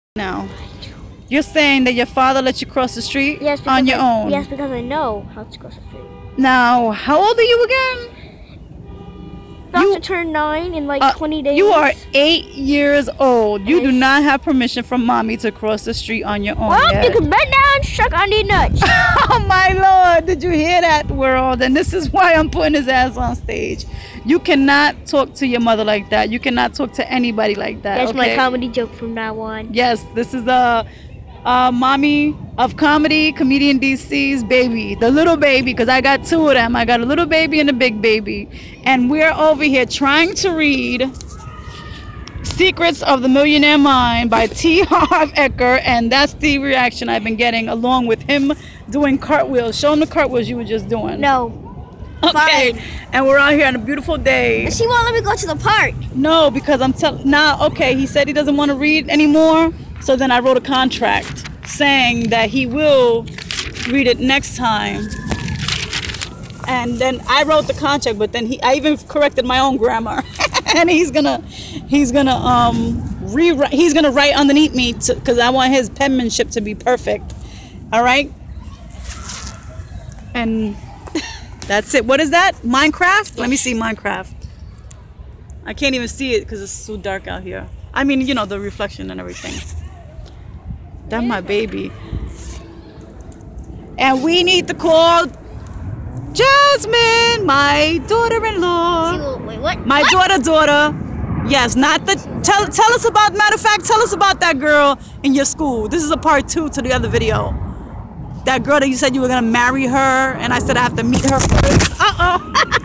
Now, you're saying that your father let you cross the street Yes, on your own. Yes, because I know how to cross the street. Now, how old are you again? About to turn 9 in like 20 days. You are 8 years old. You do not have permission from mommy to cross the street on your own. Well, yet. you can bend down and suck on your nuts. Oh my Lord, did you hear that, world? And this is why I'm putting his ass on stage. You cannot talk to your mother like that. You cannot talk to anybody like that. That's okay? my comedy joke from now on. Yes, this is the mommy of comedy, Comedian DC's baby, the little baby, because I got two of them. I got a little baby and a big baby. And we're over here trying to read Secrets of the Millionaire Mind by T. Harv Eker, and that's the reaction I've been getting along with him doing cartwheels. Show him the cartwheels you were just doing. No. Okay. Fine. And we're out here on a beautiful day. She won't let me go to the park. No, because I'm telling now, okay, he said he doesn't want to read anymore. So then I wrote a contract saying that he will read it next time. And then I wrote the contract, but then I even corrected my own grammar. And he's gonna rewrite. He's gonna write underneath me because I want his penmanship to be perfect. All right. And that's it. What is that? Minecraft? Let me see Minecraft. I can't even see it because it's so dark out here. I mean, you know, the reflection and everything. That's my baby. And we need to call Jasmine, my daughter-in-law. Wait, what? My daughter. Yes, not the. Tell us about. Matter of fact, tell us about that girl in your school. This is a part 2 to the other video. That girl that you said you were gonna marry her, and I said I have to meet her first. Uh-oh.